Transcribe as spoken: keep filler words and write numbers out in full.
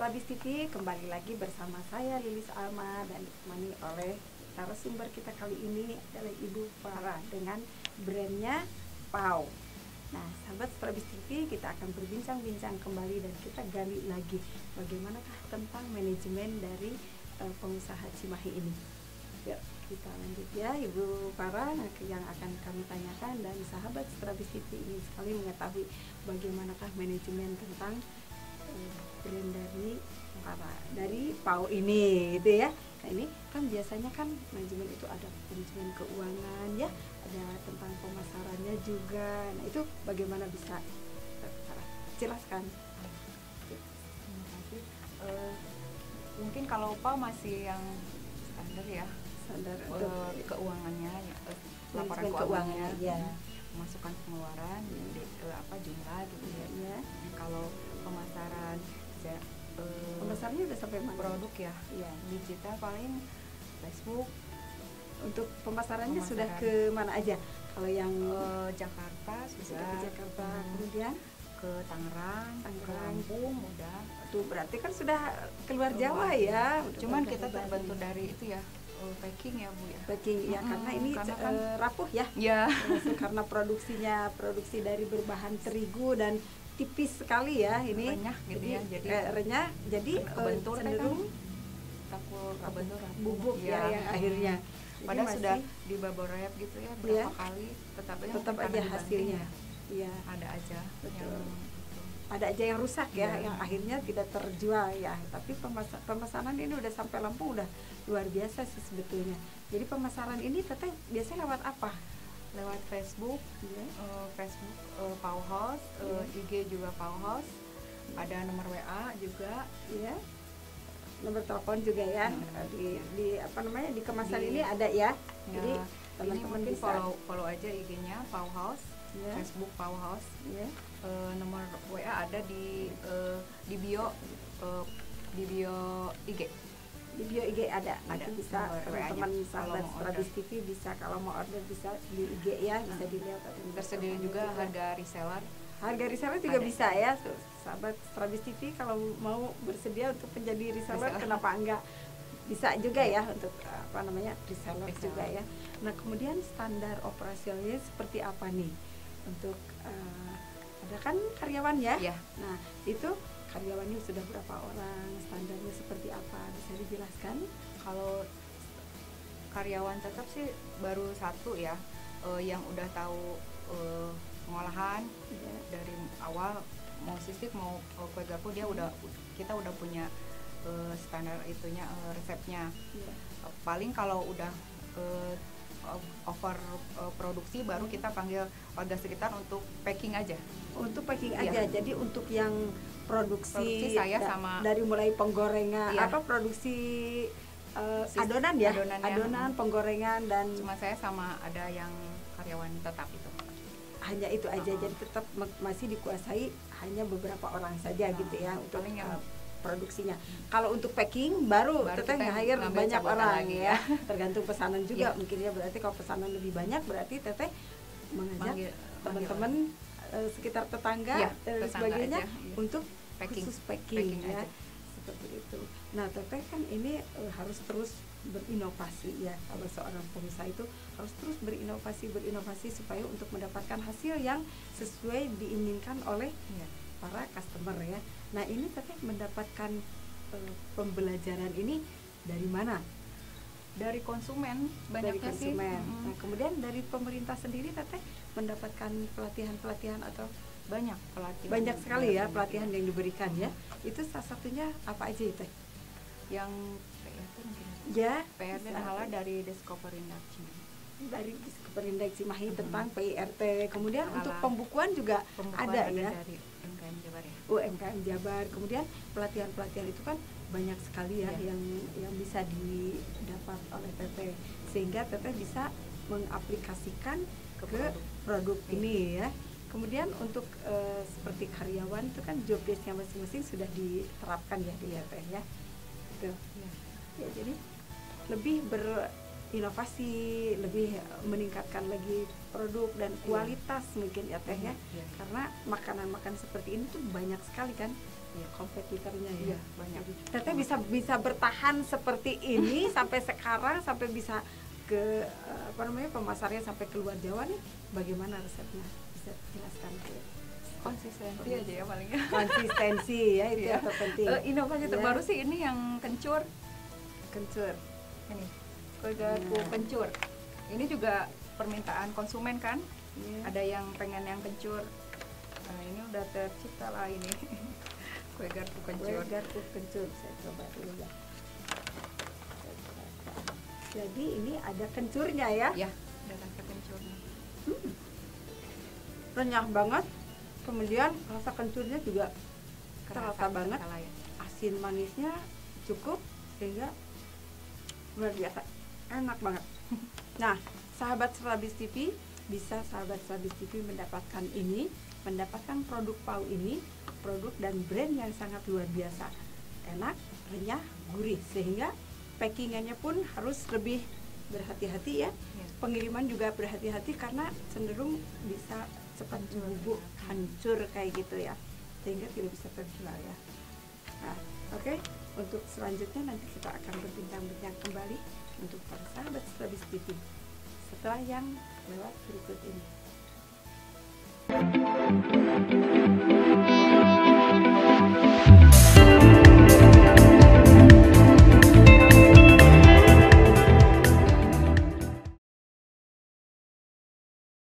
Strabis T V, kembali lagi bersama saya Lilis Alma dan ditemani oleh narasumber kita kali ini adalah Ibu Farah dengan brandnya Pau. Nah, sahabat Strabis T V, kita akan berbincang-bincang kembali dan kita gali lagi bagaimanakah tentang manajemen dari uh, pengusaha Cimahi ini. Yuk, kita lanjut ya Ibu Farah, nah, yang akan kami tanyakan, dan sahabat Strabis T V ingin sekali mengetahui bagaimanakah manajemen tentang brand dari para dari Pau ini gitu ya. Nah, ini kan biasanya kan manajemen itu ada manajemen keuangan ya, ada tentang pemasarannya juga. Nah, itu bagaimana bisa jelaskan? Terima kasih. Uh, mungkin kalau Pau masih yang standar ya, standar uh, keuangannya, uh, laporan keuangannya, ya, masukan pengeluaran, jadi, uh, apa jumlah gitu ya. ya. Kalau pemasaran ya, uh, pemasarannya udah sampai mana? Produk ya, ya. Digital paling Facebook. Untuk pemasarannya Pemasaran. sudah ke mana aja? Kalau yang uh, Jakarta sudah, sudah ke Jakarta, hmm. kemudian ke Tangerang, Tangerang, ke Lampung udah. Tuh berarti kan sudah keluar Luar. Jawa ya. Udah. Cuman kita terbantu dari itu ya, uh, packing ya Bu ya. Packing ya, hmm, karena ini karena kan, uh, rapuh ya. Ya. Karena produksinya produksi dari berbahan terigu dan tipis sekali ya ini. Renyah gitu jadi, ya. Jadi eh, renyah jadi kebentur uh, cenderung takut kebentur bubuk ya, ya yang hmm. akhirnya. Padahal sudah dibaborep gitu ya berapa ya, kali tetap aja tetap aja hasilnya. Iya. Ada aja. Betul. Yang ada aja yang rusak ya, ya, yang akhirnya tidak terjual ya. Tapi pemasa- pemesanan ini udah sampai Lampung, udah luar biasa sih sebetulnya. Jadi pemasaran ini teteh biasanya lewat apa? Lewat Facebook, ya. uh, Facebook uh, Pau House, uh, ya. I G juga Pau House, ya. Ada nomor W A juga, ya. Nomor telepon juga ya. Hmm. Di, di apa namanya di kemasan di, ini ada ya. ya. Jadi teman-teman mungkin bisa follow follow aja I G-nya Pau House, ya. Facebook Pau House. Ya. Uh, nomor W A ada di uh, di bio uh, di bio I G. Di bio I G ada. Ada. Nanti bisa teman-teman sahabat Strabis T V bisa kalau mau order bisa di I G ya, bisa nah, dilihat. Tersedia juga, juga harga reseller. Harga reseller juga ada. Bisa ya, sahabat Strabis T V kalau mau bersedia untuk menjadi reseller, reseller. Kenapa enggak? Bisa juga ya untuk apa namanya reseller, reseller juga ya. Nah, kemudian standar operasionalnya seperti apa nih untuk uh, ada kan karyawan ya? Ya. Nah, itu karyawannya sudah berapa orang, standarnya seperti apa, bisa dijelaskan? Kalau karyawan tetap sih baru satu ya, uh, yang udah tahu uh, pengolahan ya. Dari awal mau sisik mau uh, kue gapo dia hmm. udah kita udah punya uh, standar itunya uh, resepnya. Ya. Uh, paling kalau udah uh, over uh, produksi baru kita panggil warga sekitar untuk packing aja. Untuk packing iya. aja. Jadi untuk yang produksi, produksi saya da sama dari mulai penggorengan iya. apa produksi uh, adonan ya, adonannya, adonan, penggorengan dan cuma saya sama ada yang karyawan tetap itu. Hanya itu aja. Uh-huh. Jadi tetap masih dikuasai hanya beberapa orang saja uh-huh. gitu ya untuk yang uh, produksinya. Hmm. Kalau untuk packing baru, baru teteh nge-hire banyak orang lagi ya. Tergantung pesanan juga ya. Mungkin ya, berarti kalau pesanan lebih banyak berarti teteh mengajak teman-teman uh, sekitar tetangga ya, dan sebagainya aja, ya. Untuk packing. Khusus packing, packing ya. Aja. Seperti itu. Nah, teteh kan ini uh, harus terus berinovasi ya. Kalau seorang pengusaha itu harus terus berinovasi berinovasi supaya untuk mendapatkan hasil yang sesuai diinginkan oleh ya. Para customer ya. Nah, ini teteh mendapatkan uh, pembelajaran ini dari mana? Dari konsumen, dari konsumen. Sih. Nah, kemudian dari pemerintah sendiri teteh mendapatkan pelatihan-pelatihan atau banyak pelatihan. Banyak sekali ya pelatihan yang diberikan ya. Itu salah satunya apa aja itu? Yang P R T mungkin. Ya, P R T adalah dari Discoverindak Cimahi. Dari Discoverindak Cimahi hmm. tentang P I R T. Kemudian Alah. Untuk pembukuan juga pembukuan ada, ada ya. Dari M K M Jabar ya. U M K M Jabar. Kemudian pelatihan-pelatihan itu kan banyak sekali ya, ya. yang yang bisa didapat oleh teteh, sehingga teteh bisa mengaplikasikan ke, ke produk, produk ya. Ini ya. Kemudian untuk e, seperti karyawan itu kan job desk-nya masing-masing sudah diterapkan ya di teteh ya. Gitu. Ya. Ya, jadi lebih berinovasi, lebih meningkatkan lagi produk dan kualitas ya. Mungkin ya teh ya. Ya. Karena makanan-makanan seperti ini tuh banyak sekali kan. kompetitornya ya. Iya, banyak. Teteh bisa bisa bertahan seperti ini sampai sekarang, sampai bisa ke eh, apa namanya pemasarnya sampai keluar Jawa nih. Bagaimana resepnya? Bisa jelaskan dulu. Konsistensi aja ya paling. Konsistensi ya itu Iya. yang terpenting. Eh, inovasi Ya. terbaru sih ini yang kencur. Kencur. Ini kue garpu Nah. kencur. Ini juga permintaan konsumen kan. Ya. Ada yang pengen yang kencur. Nah, ini udah tercipta lah ini. Kue garpu Kue kencur. garpu kencur, saya coba dulu ya. Jadi ini ada kencurnya ya. Ya, ada rasa kencurnya. Renyah banget. Kemudian rasa kencurnya juga terasa Kerasa banget. terasa lah ya. Asin manisnya cukup sehingga luar biasa enak banget. Nah, sahabat Serabis T V, bisa sahabat Serabis T V mendapatkan ini, mendapatkan produk Pau ini, produk dan brand yang sangat luar biasa, enak, renyah, gurih, sehingga packingannya pun harus lebih berhati-hati ya. Ya. Pengiriman juga berhati-hati karena cenderung bisa cepat bubuk, hancur kayak gitu ya, sehingga tidak bisa terjual ya. Nah, oke, untuk selanjutnya nanti kita akan berbincang-bincang kembali untuk para sahabat Serabis T V setelah yang lewat berikut ini.